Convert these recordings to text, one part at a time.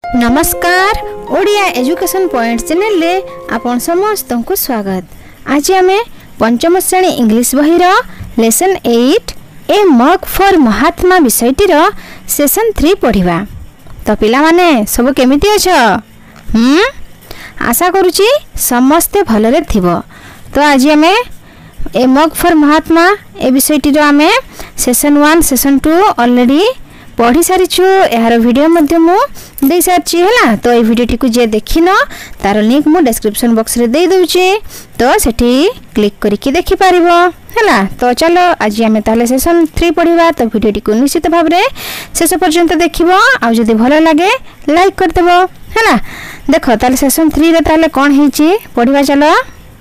नमस्कार Odia education point channel रे आपण समस्त को स्वागत। आज आम पंचम श्रेणी इंग्लिश बही lesson 8 a mug for Mahatma विषयटीर सेशन 3 पढ़िबा। तो पिला माने सब केमिति अछ? आशा करूची समस्ते भलरे थिबो। तो आज आम ए मग फॉर महात्मा ए विषयटीर आम सेशन 1 सेशन 2 ऑलरेडी पढ़ी सारीछु। यार वीडियो मध्य मु दे सारछि हैला। तो ए वीडियो टिकु जे देखिन तार लिंक मु डिस्क्रिप्शन बॉक्स रे दे दउछि, तो सेठी क्लिक करके देखि पारिबो हैला। तो चलो आज हमें ताले सेशन 3 पढ़िबा। तो वीडियो टिकु निश्चित भाव रे शेष पर्यंत देखिबो। आ जदि भलो लागे लाइक कर देबो हैला। देखो ताले सेशन 3 रे ताले कोन हिची पढ़िबा। चलो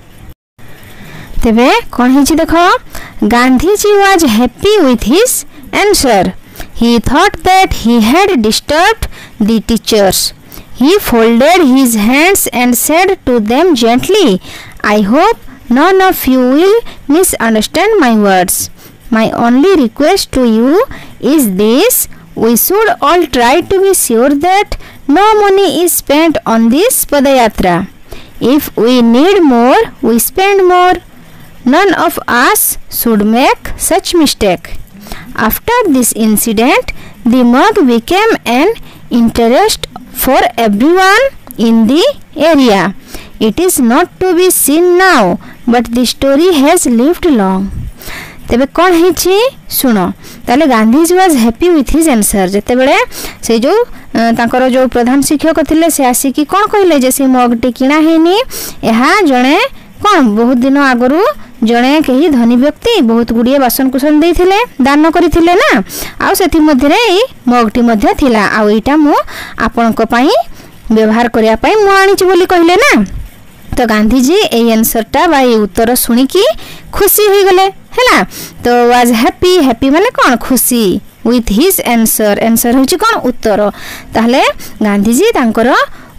तेबे कोन हिची देखो। Gandhi ji was happy with his answer. He thought that he had disturbed the teachers. He folded his hands and said to them gently, I hope none of you will misunderstand my words. My only request to you is this: we should all try to be sure that no money is spent on this Padayatra. If we need more, we spend more. None of us should make such mistake. After this incident, the mug became an interest for everyone in the area. It is not to be seen now, but the story has lived long. तेबे कौन हिची सुनो। ताले Gandhi ji was happy with his answer. जेते बेले से जो तांकर जो प्रधान शिक्षक थिले से आसी कि कोन कहले जे से मग टी किना हेनी। एहा जणे कोन बहुत दिन आगरु जणे कही धनी व्यक्ति बहुत गुड़िए बासन कुसन देथिले दान करिथिले ना। आ सेथि मध्ये रे मगटी मध्ये थिला। आ एटा मु आपन को पई व्यवहार करिया पई मु आनिछि बोली कहले ना। तो गांधी जी ए आंसरटा बा ए उत्तर सुनी की खुशी होई गले हैला। तो वाज हैप्पी, हैप्पी माने कोन खुशी, विथ हिज आंसर। आंसर होछि कोन उत्तर। ताहले गांधी जी तांकर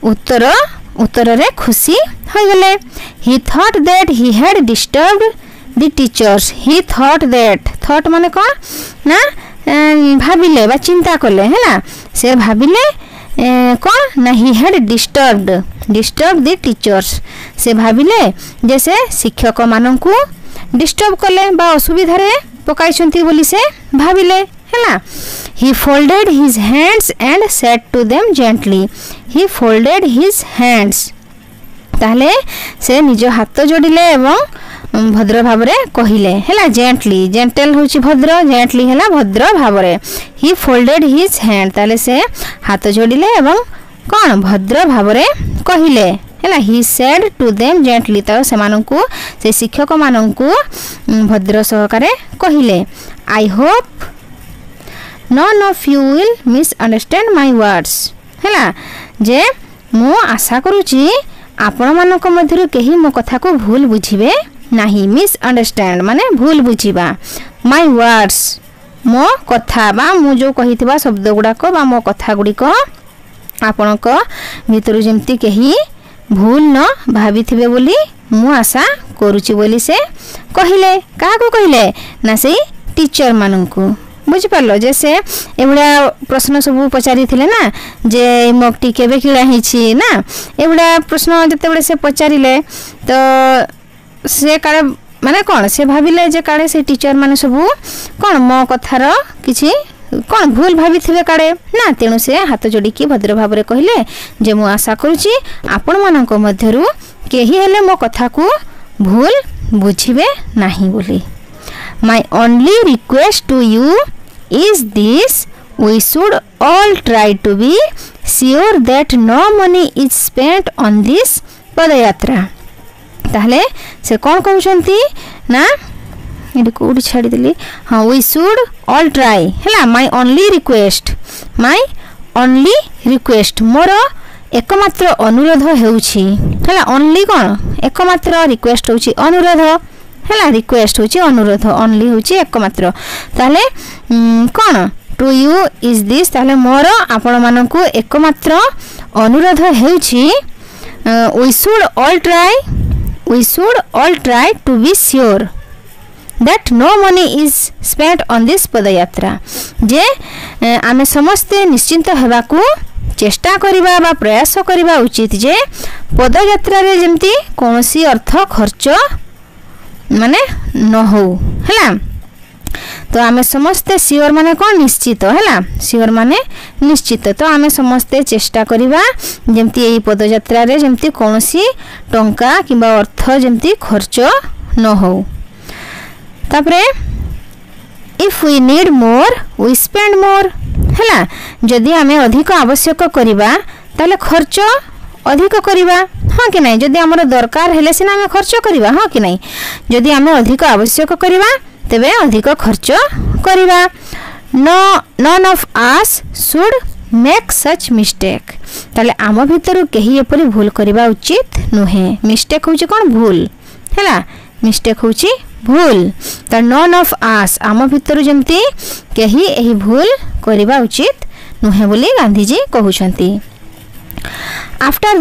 उत्तर रे खुशी होई गले। He thought that he had disturbed the teachers. He thought that, thought माने कोन ना भाबिले बा चिंता करले हैला। से भाबिले कोन ना he had disturbed the teachers. से भाबिले जैसे शिक्षक माननकु डिस्टर्ब करले बा असुविधा रे पकाइछंती बोली से भाबिले हैला। He folded his hands and said to them gently. He folded his hands. ताहले से निज हाथ जोड़िले एवं भद्र भावरे कहिले हैला। जेंटली, जेंटल होची भद्र, जेंटली हैला भद्र Bhavre. He folded his hand. ताहले से हाथ जोड़िले एवं कोन भद्र भावरे कहिले हैला। He said to them gently. तो सेमानंकु से शिक्षक मानंकु भद्र सहकारे कहिले, I hope none of you will misunderstand my words. हैला जे मु आशा करूची आपण मानक मध्यरु केही मो कथा को भूल बुझिबे नाही। मिसअंडरस्टैंड माने भूल बुझिबा। माय वर्ड्स मो कथा बा मु जो कहितबा शब्द गुडा को बा मो कथा गुडी को आपण को भितरु जेमति केही भूल न भाबिथिबे बोली मु आशा करूची बोली से कहिले। का को कहिले ना से टीचर माननकु। बुझि पालो जैसे एबडा प्रश्न सब पचारि थिले ना जे मगटी केबे किळा हिची ना। एबडा प्रश्न जते बडे से पचारिले तो से काळे माने कोन से भाबिले जे काळे से टीचर माने सब कोन मो कथार किछि कोन भूल भाबिथिबे काळे ना। तेनु से हाथ जोडी की भद्र भाबरे कहिले जे मु आशा करूची आपण मानक मध्यरु केही हेले मो कथा को भूल बुझिबे नाही बोली। My only request to you is this: we should all try to be sure that no money is spent on this Padayatra. ताहले से कौन कहउछंती ना एडी कोडी छाडी देली। हां we should all try हैला। my only request मोर एकमात्र अनुरोध हेउछि हैला। only कोन एकमात्र रिक्वेस्ट होछि अनुरोध हैला। रिक्वेस्ट होछि अनुरोध, ओनली होछि एकमात्र। ताले कोन टू यू इज दिस। ताले मोर आपण मानकु एकमात्र अनुरोध हेउछि we should all try to be sure that no money is spent on this Padayatra. जे आमे समस्ते निश्चिंत हेबाकू चेष्टा करिबा बा प्रयास करिबा उचित जे पदयात्रा रे जेमती कोनोसी अर्थ खर्च माने न हो हैला। तो आमे समस्ते सियोर माने कोन निश्चित हैला, सियोर माने निश्चित। तो आमे समस्ते चेष्टा करिबा जेमती एई पदयात्रा रे जेमती कोनोसी टंका किबा अर्थ जेमती खर्च न हो। तापरे if we need more we spend more हैला। जदि आमे अधिक आवश्यक करिबा ताले खर्च अधिक करिबा हाँ कि नहीं। जदि हमर दरकार हेले सिना आमे खर्च करिबा हाँ कि नहीं। जदि आमे अधिक आवश्यक करिबा तेबे अधिक खर्च करिबा। None of us should make such mistake. ताले आम भितर केही एपरि भूल करिबा उचित नुहे। मिस्टेक होची कोन भूल हैला, मिस्टेक होची भूल। तो नन ऑफ अस आम भितर जेमती केही एही भूल करिबा उचित नुहे बोली गांधी जी कहउछंती। आफ्टर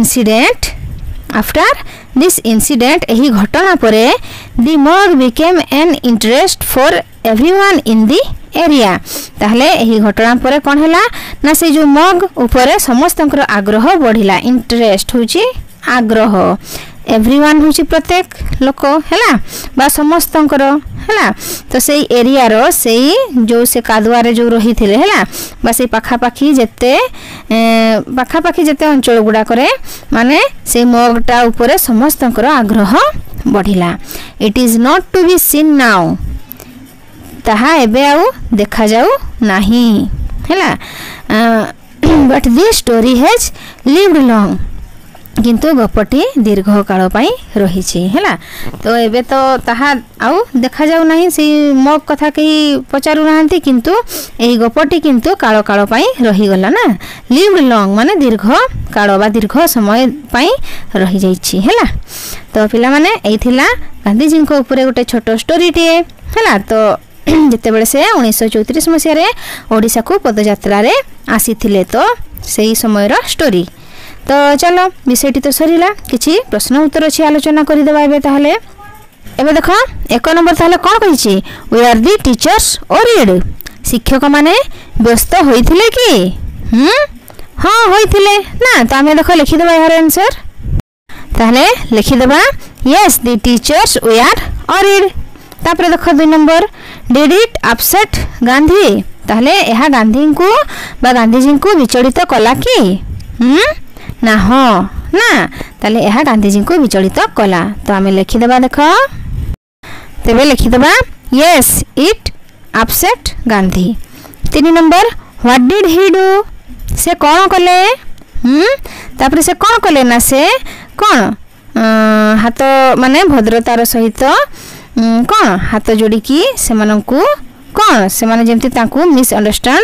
दिस इंसिडेंट एही घटना परे the mug became an interest for everyone in the area. ताहले एही घटना परे कोन हैला ना से जो मग ऊपर समस्तंकर आग्रह बढ़िला। इंटरेस्ट होची आग्रह, एवरीवन होची प्रत्येक लोक हैला बा समस्तंकर हैला। तो सेई एरिया रो सेई जो से कादुआ रे जो रही थिले हैला बा सेई पाखापाखी जेते अंचल गुडा करे माने सेई मगटा ऊपर समस्तंकर आग्रह बढ़िला। It is not to be seen now. ताहा एबे आउ देखा जाऊ नाही हैला। But this story has lived long. किंतु गपटी दीर्घ काल पाई रही हैला। तो एबे तो ताहा आउ देखा जाऊ नाही से मग कथा कही पचारू नाहंती किंतु एही गपटी किंतु काल काल पाई रही गला ना। लिव्ड लॉन्ग माने दीर्घ काल बा दीर्घ समय पाई रही जाईछि हैला। तो पिला माने एई थिला गांधी जी को ऊपर गोटे छोटो स्टोरी टे हैला। तो जेते बेले से 1934 मसिया रे ओडिसा को पदयात्रा रे आसीथिले तो सेही समय रो स्टोरी। तो चलो विषयटी तो सरीला किछि प्रश्न उत्तर अछि आलोचना करि देबा। एबे देखो एक नंबर ताले कोन कहिछि we are the teachers worried. शिक्षक माने व्यस्त होइथिले कि हां होइथिले ना। तो हमें देखो लिखि देबा यार आंसर। ताले लिखि देबा yes the teachers we are worried. तापर देखो 2 number did it upset Gandhi. ताले एहा गांधी को बा गांधी जी को विचलित कला कि ना हो ना। ताले एहा गांधी जी को विचलित कला। तो आमे लिखि देबा देखो तेबे लिखि देबा yes it upset Gandhi. 3 number what did he do. से कोन कले तापर से कोन कले ना से कोन हाथ माने भद्रतार सहित कोन हाथ जोड़ी की से मानकू कोन से माने जेमति ताकू मिस अंडरस्टैंड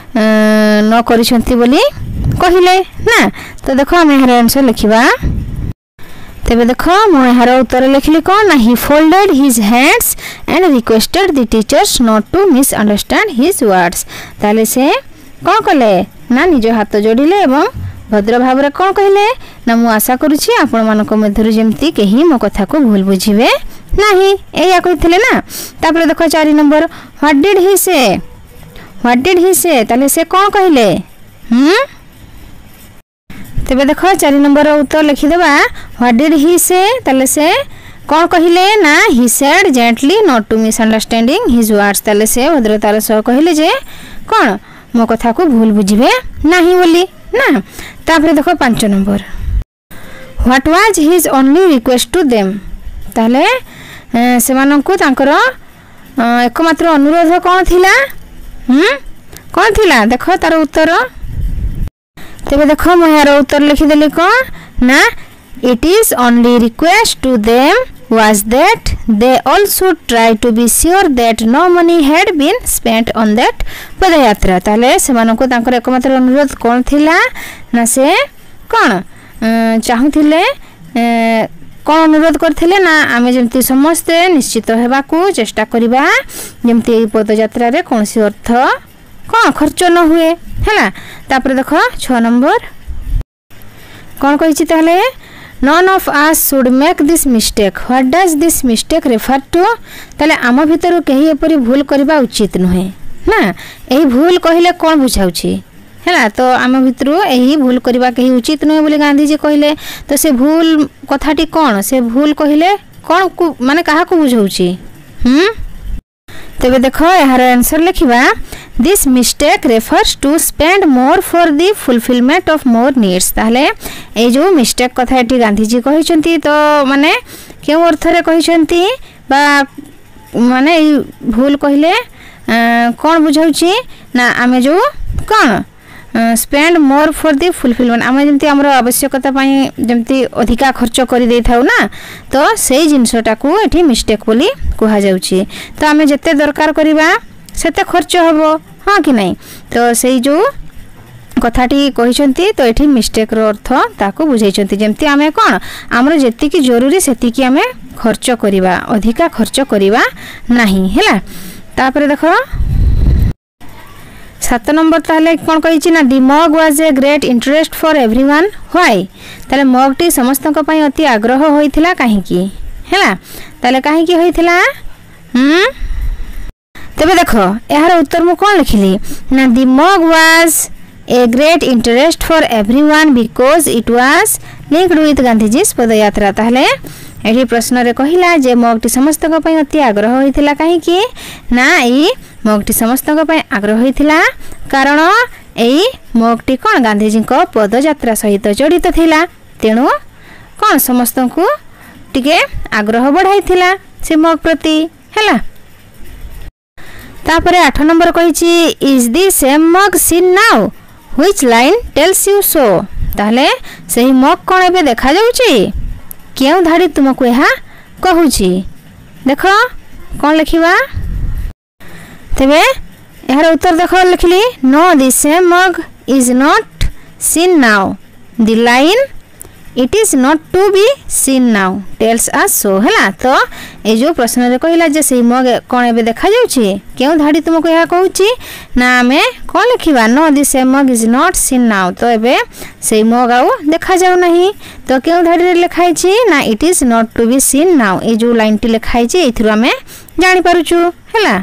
न करिसंती बोली कहिले ना। तो देखो हम एहर आंसर लिखिबा। तेबे देखो मो एहर उत्तर लिखली कोन ना he folded his hands and requested the teachers not to misunderstand his words. ताले से कोन कले ना निज हाथ जोड़िले एवं भद्र भाव रे कोन कहिले ना मु आशा करूछि आपण मानको मध्यरु जेमति केही मो कथा को भूल बुझिबे नाही एया कहिथिले ना। तापर देखो 4 नंबर व्हाट डिड ही से ताले से कोन कहिले तेबे देखो 4 नंबर उत्तर लिखि देबा व्हाट डिड ही से ताले से कोन कहिले ना he said gently not to misunderstanding his words. ताले से भद्रतार सह कहिले जे कोन मो कथा को भूल बुझिबे नाही बोली ना। तापर देखो 5 number what was his only request to them. ताले से मानकू तांकर एकमात्र अनुरोध कोन थिला कोन थिला देखो तार उत्तर। तेबे देखो मो यार उत्तर लिखि देली कोन ना it is only request to them was that they all should try to be sure that no money had been spent on that padyatra. ताले सेमानकु तांकर एकमात्र अनुरोध कोन थिला ना से कोन चाहुथिले कोन अनुरोध करथिले ना आमे जेमति समस्त निश्चित हेबा को चेष्टा करिबा जेमति ए पदयात्रा रे कोनसी अर्थ कोन खर्च न हुए हैला। तापर देखो 6 नंबर कोन कहिछि ताले none of us should make this mistake. What does this mistake refer to? ताले आम भीतर कहीं एपरी भूल करबा उचित नुहे ना। एही भूल कहिले कोन बुझाउछि है। तो आम भितर यही भूल करवा कहीं उचित नुहे बोली गांधीजी कहले। तो से भूल कथाटी कौन, से भूल कहले कौन को माने कहा को बुझाउची। तेबे देखो यार आंसर लिखिबा this mistake refers to spend more for the fulfilment of more needs. ताहले ए जो मिस्टेक कथा एटी गांधीजी कहिसंती तो माने केउ अर्थ रे कहिसंती बा माने भूल कहले कौन बुझाउची ना आमे जो कौन spend more for the fulfilment आम जमी आम आवश्यकता जमी अधिका खर्च कर दे था ना तो से जिनसटा को ये मिस्टेक बोली कह जाउची। तो आम जिते दरकार करवा सेते खर्च हम हाँ कि नहीं। तो से जो कथाटी कहते तो ये मिस्टेक अर्थ ताको बुझाई जमती आम कौन आमर जी जरूरी से आम खर्च करवा अधिका खर्च करवा नहीं है। तापर देख 7 नंबर ताले कौन कही ना the mug was a great interest for everyone why. ताले मग टी समस्त अति आग्रह होइथिला काहेकि हैला। ताले काहेकि होइथिला तबे देखो यार उत्तर मु कौन लिखिली ना the mug was a great interest for everyone because it was linked with Gandhiji's padyatra. ताले एठी प्रश्न रे कहिला जे मगटी समस्त अति आग्रह होइथिला काहेकि ना ई मगटी समस्त आग्रह होइथिला कारण एई मगटी कौन गांधीजी को पदयात्रा सहित जड़ित थिला तेणु कौन समस्त को टिके आग्रह बढ़ाइथिला से मग प्रति हैला। तापरे 8 नंबर कहिछि is the same mug seen now which line tells you so. ताले सही मग कौन एबे देखा जाउची केउ धाड़ी तुमको यह कहूची देखो कौन लिखिबा। तेबे यार उत्तर देखो लिखली no the same mug is not seen now the line it is not to be seen now tells us so हैला। तो ए जो प्रश्न रे कहिला जे सेही मग कोन एबे देखा जाउची केउ धाड़ी तुमको यह कहूची ना हमें कोन लिखिबा no the same mug is not seen now. तो एबे सेही मग आउ देखा जाउ नहीं तो केउ धाड़ी रे लिखाई छी ना it is not to be seen now. ए जो लाइन टी लिखाई छी एथिरो हमें जानि पारुछु हैला।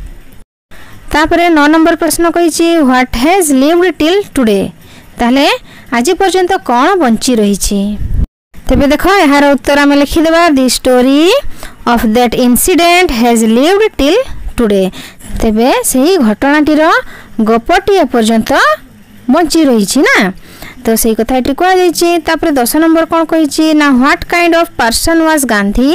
तापरे 9 नंबर प्रश्न कही छी what has lived till today. ताले आज पर्यंत कौन बंची रही छी। तेबे देखो यार उत्तर आम लिखिदेबा the story of that incident has lived till today. तेबे सही घटनाटीर गपटी पर्यंत बंची रही छी ना तो सही कथा एटी कह जाई छी। तापर 10 नंबर कौन कही छी ना what kind of person was Gandhi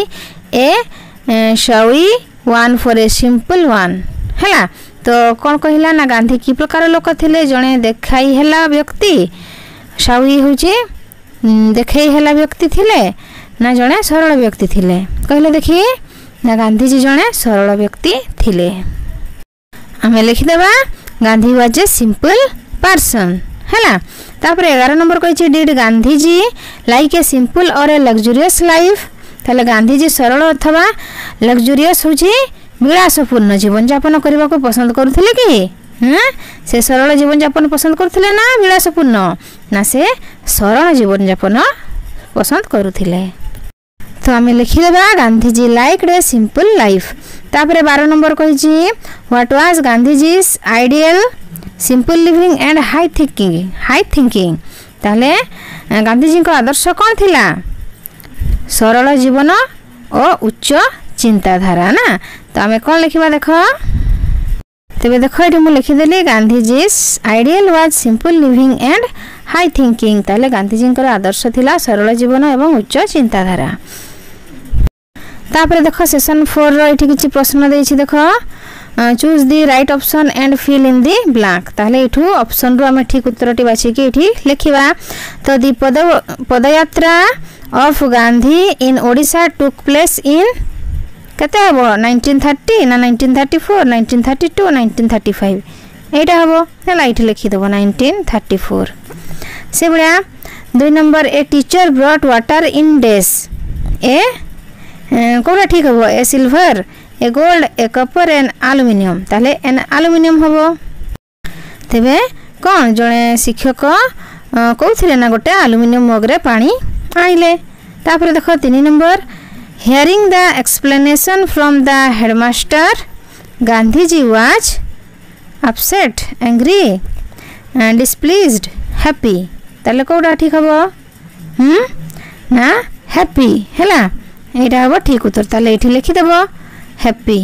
a showy one for a simple one हैला। तो कौन कहला ना गांधी की प्रकार लोक थिले जणे देखाई हैला व्यक्ति शावी होचे देखाई हैला व्यक्ति थिले ना जणे सरल व्यक्ति थिले कहले देखिए ना गांधी जी जणे सरल व्यक्ति थिले। हमें लिखिदेबा Gandhi was a simple person हैला। तापर 11 नंबर कही did Gandhi ji like a simple or a luxurious life. ताले गांधी जी सरल अथवा लग्जरियस होची विलासपूर्ण जीवन यापन करने को पसंद करुले कि से सरल जीवन यापन पसंद करुले ना विलासपूर्ण ना से सरल जीवन यापन पसंद करुले। तो आम लिखिदेबा Gandhiji liked a simple life. तापर 12 नंबर कही what was Gandhiji's ideal simple living and high thinking. ताले गांधीजी को आदर्श कौन थिला सरल जीवन और उच्च चिंताधारा ना। तो आम कौन लिखा देख तेरे देख ये मुझे लिखिदेली Gandhiji's ideal was simple living and high thinking. ताले गांधीजी आदर्श थिला सरल जीवन एवं उच्च चिंताधारा। तापर देख सेशन 4 रो एठी किछि प्रश्न देछि देख choose the right option and fill in the blank. ताले एठू ऑप्शन रो हम ठीक उत्तरटी बाछि के एठी लिखिबा। तो the padyatra of Gandhi in Odisha took place in केते हबो 1930 ना 1934 1932 1935 एटा हबो हैला एठी लिखि देबो 1934। से बडा 2 number a teacher brought water in dash ए कोरा ठीक हबो a silver a gold a copper and aluminium. ताले एन एल्युमिनियम हबो। तेबे कोन जणे शिक्षक कहउथिले ना गोटे एल्युमिनियम मग रे पानी आइले। तापर देखो 3 number hearing the explanation from the headmaster Gandhiji was upset angry displeased happy ताले कोडा ठीक हबो ना हैप्पी हैला एटा हबो ठीक उत्तर ताले एठी लिखि देबो हैप्पी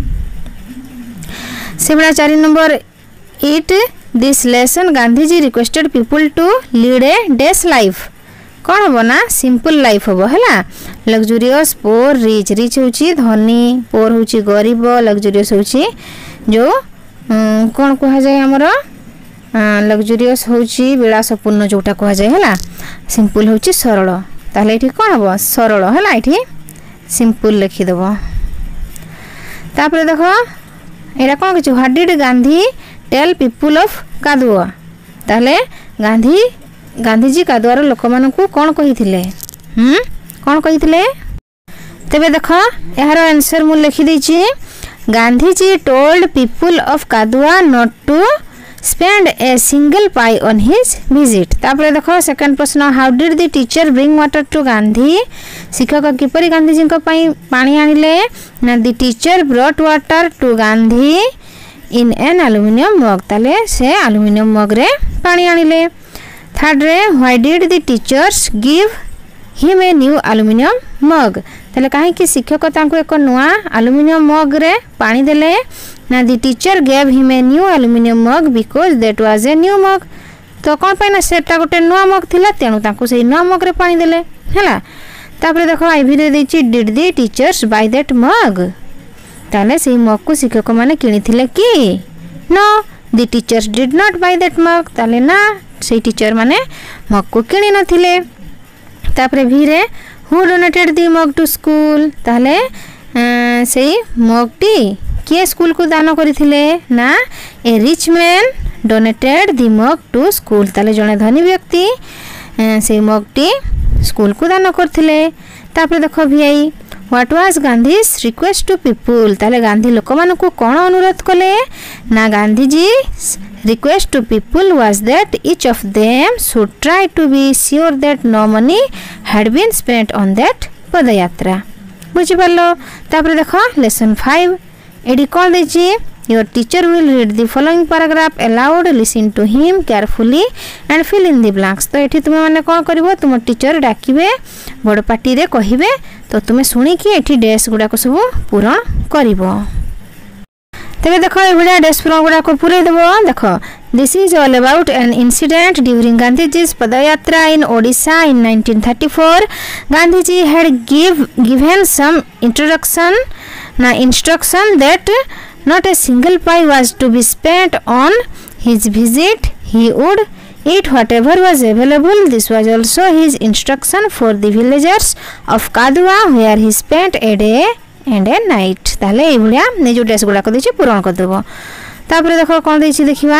सेबडा 4 number 8 this lesson Gandhiji requested people to lead a dash life कौन हम ना सिंपल लाइफ हम है लग्जूरियस पोर रिच रिच हूँ धनी पोर हूँ गरीब लग्जूरियस हूँ जो कौन कह जाए आमर लग्जूरियस हूँ विलासपूर्ण जोटा कह जाए है सिंपल हूँ सरल ताहले ये कौन हम सरल है ये सिंपल लिखिदेव तापर देख यहाँ कौन कि what did Gandhi tell people of Kadua ताहले गांधीजी कादुआर लोक मानू कौन कही कौन कही तेबे देख यार आंसर मु लिखि देछि Gandhiji told people of Kadua not to spend a single pie on his visit तापर देख सेकंड प्रश्न how did the teacher bring water to Gandhi शिक्षक किपरि गांधीजी को पानी आनिले ना the teacher brought water to Gandhi in an aluminium mug ताले से एल्युमिनियम मग रे पानी आनिले थर्ड रे why did the teachers give him a new aluminium mug ताले काहे कि शिक्षक तांको एक नुआ एल्युमिनियम मग रे पानी देले ना the teacher gave him a new aluminium mug because that was a new mug तो कौन पे ना सेटा गोटे नुआ मग थिला तेणु तांको से नुआ मग रे पानी देले हैला तापर देखो आईवी रे देछि did the teachers buy that mug ताले से मग को शिक्षक माने किनिथिले कि no the teachers did not buy that mug ताले ना से टीचर माने मग को किनी नथिले तापर भी रे who donated the mug to school ताले से मग टी के स्कूल को दान करथिले ना a rich man donated the mug to school ताले जने धनी व्यक्ति से मग टी स्कूल को दान करथिले तापर देखो भाई what was Gandhi's request to people ताले गांधी लोक मान को कौन अनुरोध कले ना Gandhiji request to people was that each of them should try to be sure that no money had been spent on that पदयात्रा बुझी पालो तापर देखो लेसन 5 एडी कौन देछि your teacher will read the following paragraph aloud listen to him carefully and fill in the blanks तो एठी तुमे माने कोन करबो तुम टीचर डाकिबे बड़ पार्टी रे कहिबे तो तुमे सुनी कि एठी डैश गुडा को सब पूर्ण करबो तेरे देखो ये वीडियो डैश पूर्ण गुडा को पूरे देबो देखो this is all about an incident during Gandhiji's padyatra in Odisha in 1934 Gandhiji had given some instruction that not a single pie was to be spent on his visit he would eat whatever was available this was also his instruction for the villagers of Kadua where he spent a day and a night ताले ए भलिया ने जो dress गुडा को देछि पूर्ण कर देबो तापर देखो कोन देछि देखिबा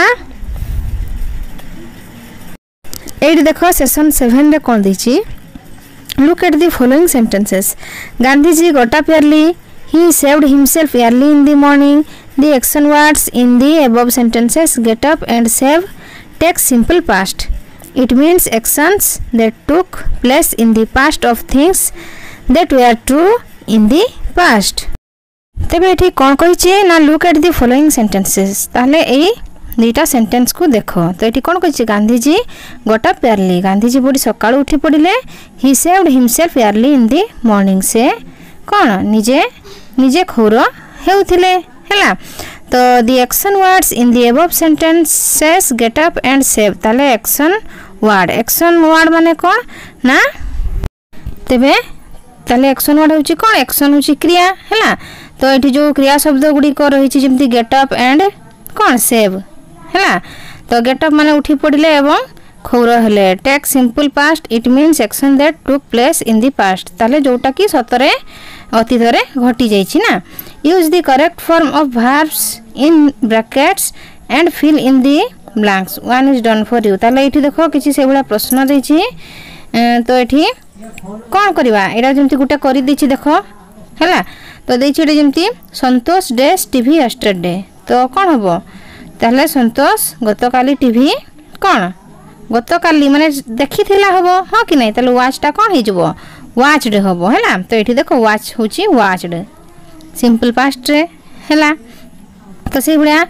एडी देखो सेशन 7 रे कोन देछि look at the following sentences Gandhiji got up early he saved himself early in the morning the action words in the above sentences get up and save take simple past it means actions that took place in the past of things that were true in the past तेबे एठी कोन कहिचे ना look at the following sentences ताले एई दुईटा sentence को देखो तो एठी कोन कहिचे Gandhiji got up early Gandhiji बड़ी सकाळ उठी पडिले he shaved himself early in the morning से कोन निजे खोर हेउथिले हैला तो the action words in the above sentences get up and shave ताले एक्शन वर्ड माने कोन ना तेबे ताले एक्शन वर्ड होची कोन एक्शन होची क्रिया हैला तो एठी जो क्रिया शब्द गुडी को रही छि जेमति गेट अप एंड कोन सेव हैला तो गेट अप माने उठी पडिले एवं खौर हेले take simple past it means action that took place in the past ताले जोटा की सतरे अतीत रे घटी जाई छि ना use the correct form of verbs in brackets and fill in the blanks one is done for you ताले एठी देखो किछि सेबुला प्रश्न देछि तो एठी कौन करवा एटा जेमति गुटा करि दिछि देखो हैला तो देछि एटा जेमति संतोष डैश टीवी यस्टरडे तो कौन हबो ताले संतोष गतकाली टीवी कौन गतकाली माने देखिथिला हबो हां कि नै ताले वाच टा कौन हे जबो वाचड हबो हैला तो एठी देखो वाच होची वाचड सिंपल पास्ट रे हैला तो से बुढा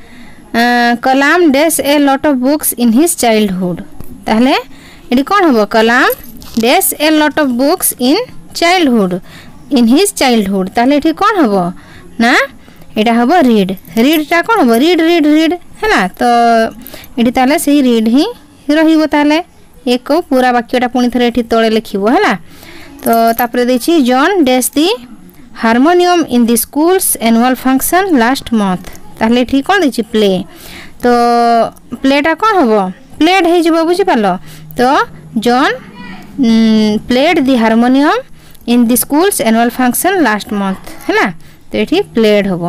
Kalam dash a lot of books in his childhood ताहले एडी कोन हबो Kalam dash a lot of books in childhood in his childhood ताहले एठी कोन हबो ना एटा हबो रीड रीडटा कोन हबो रीड रीड रीड हैला तो एठी ताहले सेही रीड ही रहिबो ताहले एक पूरा वाक्यटा पुनी थरे एठी तळे लिखिबो हैला तो तापरे देछि John dash the harmonium in the school's annual function last month ताहले एठी कोन देछि प्ले तो प्लेटा कोन हबो प्लेड हे जबो बुझि पालो तो John played the harmonium in the school's annual function last month हैला तो एठी प्लेड हबो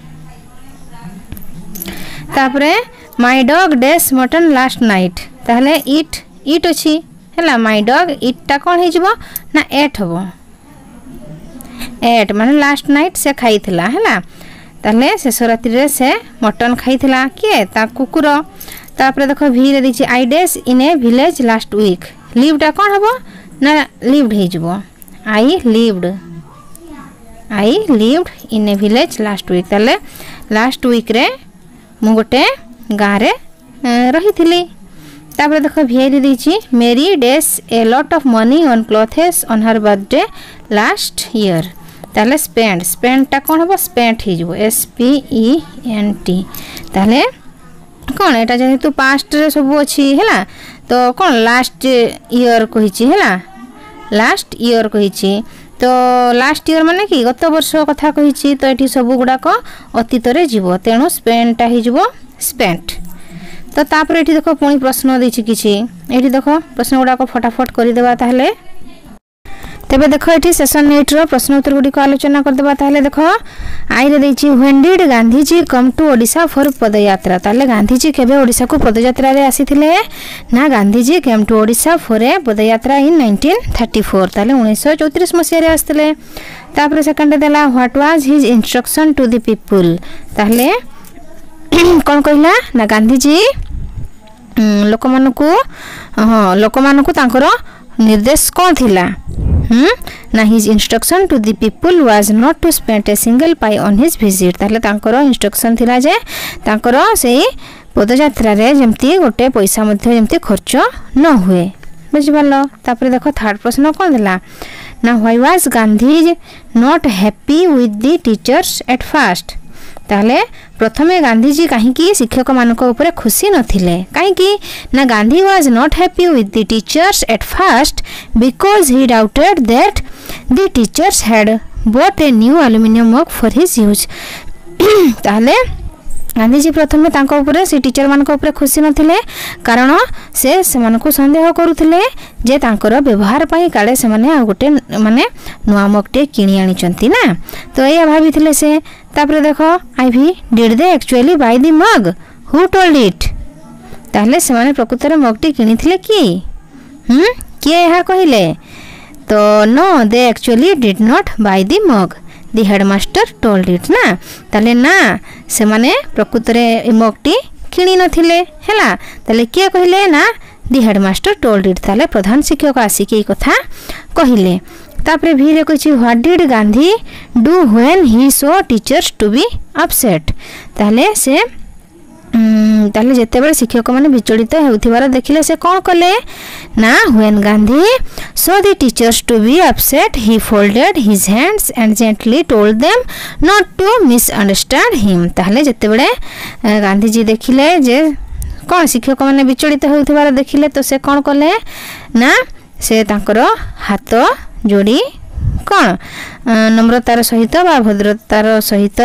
तापरे my dog dash mutton last night ताहले इट अछि हैला माय डॉग इटटा कोन हे जबो ना एट हबो एट माने लास्ट नाइट से खाइथिला हैला ताहले शेष रात्रि रे से मटन खाइथिला के ता कुकुर तापरे देखो भी रे दिछि I dash in a village last week लिवटा कोन हबो ना लिव्ड हे जबो I lived in a village last week ताले लास्ट वीक रे मु गोटे गाँ रे रहिथिली तापरे देखो भिआई देछि Mary dash a lot of money on clothes on her birthday last year ताले स्पेंडटा कोन हबो स्पेंट हे जबो S P E N T ताले कोन एटा जेतु पास्ट रे सब अछि हैला तो कोन लास्ट ईयर कहिछि हैला लास्ट ईयर कहिछि तो लास्ट ईयर माने कि गत वर्ष कथा कहिछि तो एठी सब गुडा को अतीत रे जीवो तेनु स्पेंडटा हे जबो स्पेंट तो तापरे एठी देखो पुनी प्रश्न देछि किछि एठी देखो प्रश्न गुडा को फटाफट करि देबा ताहले तबे देखो एठी सेशन 8 रो प्रश्न उत्तर गुडी को आलोचना कर देबा ताहले देखो आई रे देछि when did Gandhi ji come to Odisha for padyatra ताहले गांधी जी केबे ओडिसा को पदयात्रा रे आसीथिले ना Gandhi ji came to Odisha for a padyatra in 1934 ताहले 1934 मसिया रे आस्थिले तापरे सेकंड देला what was his instruction to the people ताहले कोन कहिला ना गांधी जी लोकमानकु तांकर निर्देश कोन थिला ना his instruction to the people was not to spend a single pie on his visit ताले तांकर इंस्ट्रक्शन थिला जे तांकर सेही पदयात्रा रे जेमती गोटे पैसा मध्ये जेमती खर्च न हुए बुझि पालो तापरे देखो थर्ड प्रश्न कोन दिला ना why was Gandhi not happy with the teachers at first ताले प्रथमे गांधी जी काहे की शिक्षक मानक ऊपर खुशी नथिले काहे की ना Gandhi was not happy with the teachers at first because he doubted that the teachers had bought a new aluminium mug for his use ताले गांधी जी प्रथमे तांको ऊपर से टीचर मानक ऊपर खुशी नथिले कारण से मानक संदेह करूथिले जे तांकर व्यवहार पई काले से माने आ गोटे माने नुआ मगटे किनी आनी चंती ना तो एया भाबिथिले से तापरे देखो आई भी did they actually buy the mug who told it ताले से माने प्रकृत रे मगटी किनिथिले की के एहा कहिले तो no they actually did not buy the mug the headmaster told it ना ताले ना से माने प्रकृत रे मगटी किनी नथिले हैला ताले के कहिले ना द हेडमास्टर टोल्ड इट ताले प्रधान शिक्षक आसी के कथा कहिले तापरे भी रे कछि what did Gandhi do when he saw teachers to be upset ताले से ताले जेते बेले शिक्षक माने विचलित हेउथिबार देखिले से कोन कले ना when Gandhi saw the teachers to be upset he folded his hands and gently told them not to misunderstand him ताले जेते बेले गांधी जी देखिले जे कोन शिक्षक माने विचलित हेउथिबार देखिले तो से कोन कले ना से तांकर हाथ जोड़ी कोन नम्रतार सहित बा भद्रतार सहित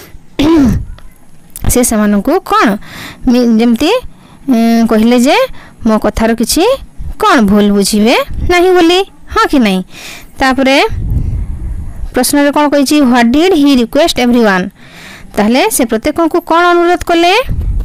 से समानकु कोन जेमती कहिले जे मो कथार किछि कोन भूल बुझिबे नाही बोली हां कि नाही तापरे प्रश्न रे कोन कहिछि what did he request everyone ताहले से प्रत्येक को कोन अनुरोध कले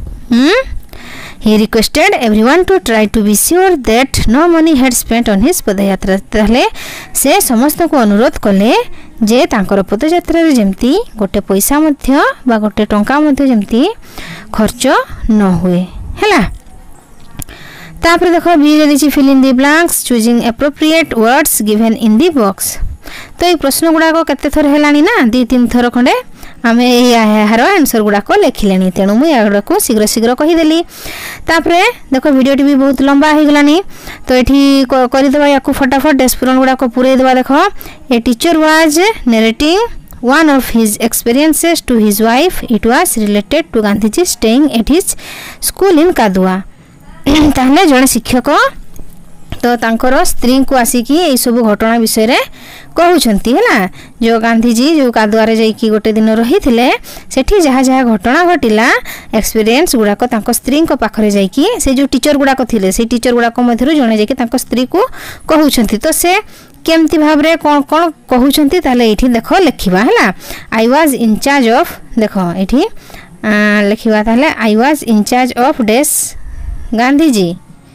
He requested everyone to try to be sure that no money had spent on his पदयात्रा ताहले से समस्त को अनुरोध कले जे तांकर पदयात्रा रे जेमती गोटे पैसा मध्य बा गोटे टंका मध्य जेमती खर्च न हुए हैला तापर देखो बी रे दिछि fill in the blanks choosing appropriate words given in the box तो ये प्रश्न गुडा को केते थर हेलानी ना 2-3 थर खंडे आम यार आंसर गुड़ाक लिखिले तेणु मुझे शीघ्र शीघ्र कहीदेली तापरे देख वीडियोटी भी बहुत लंबा हो गलानी तो ये करदे या फटाफट डेस्परन गुड़ाक पूरेदेवा देख a teacher was narrating one of his experiences to his wife. It was related to Gandhiji staying at his school in Kadua. ताहले जड़े शिक्षक तो तांकर स्त्री को आसिकी यही सब घटना विषय रे कहउछंती हैला जो गांधीजी जो कादुआरे जाइकी गोटे दिन रही थिले सेठी जहा जहा घटना घटिला एक्सपीरियंस गुड़ाक तांको स्त्री को पाखरे जाइकी से जो टीचर गुड़ाक थिले से टीचर गुड़ाक मध्यरु जणे जाइकी तांको स्त्री को कहउछंती तो से केमती भाव रे कोन कोन कहउछंती ताले एठी देखो लिखिबा हैला I was in charge of देखो एठी लिखिबा ताले I was in charge of dash Gandhiji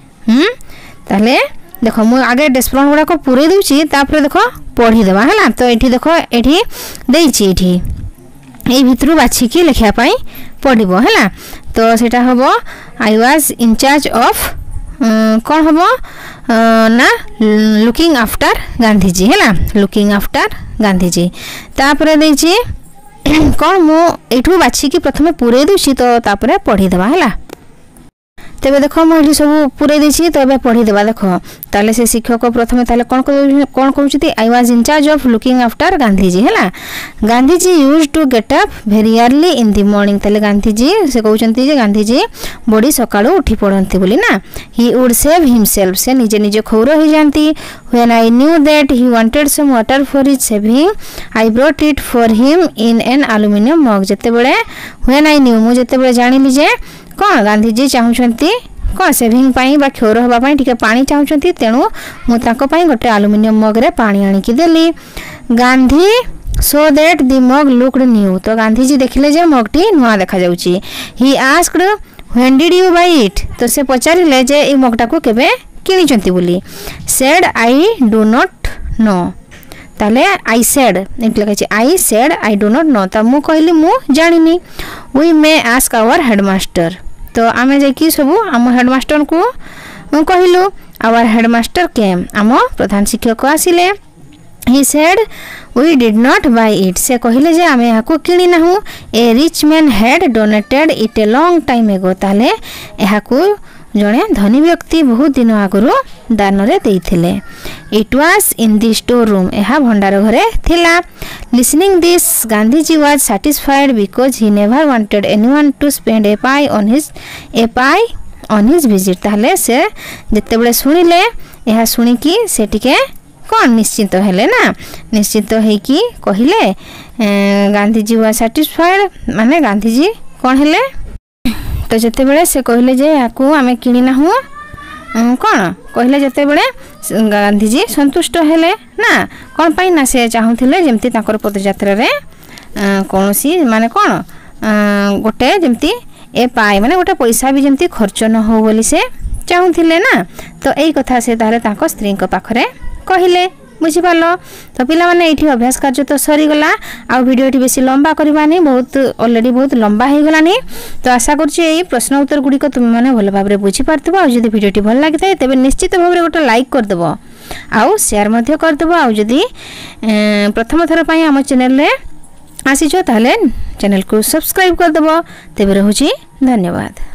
ताले देखो मु आगे डेस्परन गुड़ा को पूरे दूची तापरे देखो पढ़ी देवा हैला तो एठी देखो एठी देइची एठी एई भितरु बाछि की लिखिया पई पढ़िबो हैला तो सेटा हबो I was in charge of कौन हबो ना लुकिंग आफ्टर गांधीजी हैला लुकिंग आफ्टर गांधीजी तापरे देइची कौन मु एठु बाछि की प्रथमे पूरे दूची तो तापरे पढ़ी देवा हैला तेबे देखो मुझे सब पूरे देछि तो एबे पढ़ी देबा देखो ताले से शिक्षक प्रथमे ताले कोन कहउछती I was in charge of looking after Gandhiji हैला Gandhiji used to get up very early in the morning ताले गांधीजी से कहउछंती जे गांधीजी बड़ी सकाळू उठी पड़ंती बोली ना ही वुड सेव हिमसेल्फ से निजे निजे खौर हो जानती when I knew that he wanted some water for his shaving I brought it for him in an aluminium mug जते बेले व्हेन आई न्यू मु जते बेले जानिली जे कौन गांधीजी चाहूँगी कौन सेविंग पाई बा क्षौर होगापाई टिके पानी चाहूँगी तेणु मुझे गोटे एल्युमिनियम मग्रे पानी आनिकी देली Gandhi so that the mug looked new तो गांधीजी देखिले जे मगटी नुआ देखा जाउची he asked when did you buy it तो से पचारिले जे ए मगटा को केबे किनिचंती बोली said I do not know ताले आई सेड एंट लिखा I said I do not know तो मु कहली मु जानिनी we may ask our headmaster तो आमे जाकी सब आम हेडमास्टर को कहलु आवर हेडमास्टर केम आम प्रधान शिक्षक आसिले he said we did not buy it से कहले जे आमे याको किनी नाहु a rich man had donated it a long time ago ताले याको जड़े धनी व्यक्ति बहुत दिन आगु दान रे देइथिले it was in the store room यह भंडार घरे थिला listening this Gandhiji was satisfied because he never wanted anyone to spend a pie on his visit ताले से जते बेले सुनिले यह सुनिकी से टिके कौन निश्चिंत हेले ना निश्चिंत हेकी कहिले गांधीजी वाज सैटिस्फाइड माने गांधीजी कौन हेले तो जिते बेले से कहले जे याकू आमे किनी नाहु कौन कहले जिते बेले गांधीजी संतुष्ट हेले ना कौन पाई ना से चाहूथिले जेमती ताकर पदयात्रा रे कोनोसी माने कौन गोटे जेमती ए पाई माने गोटे पैसा भी जेमती खर्च न हो बोली से चाहूथिले ना तो एई कथा से तारे ताको स्त्री को पाखरे कहिले बुझिपाल तो पिला माने एठी अभ्यास कार्य तो सरी गला आ वीडियोटी बेसी लंबा करबानी बहुत ऑलरेडी बहुत लंबा हो गलानी तो आशा करछि एई प्रश्न उत्तर गुडी को तुम माने भल भाबरे बुझि पारतबो आ जदी वीडियोटी भल लागिथाय तबे निश्चित भाबरे गोटे लाइक कर देबो आ शेयर मध्ये कर देबो आ जदी प्रथम थर पई हम चैनल रे आसी जो ताले चैनल को सब्सक्राइब कर देबो तबे रहउछि धन्यवाद।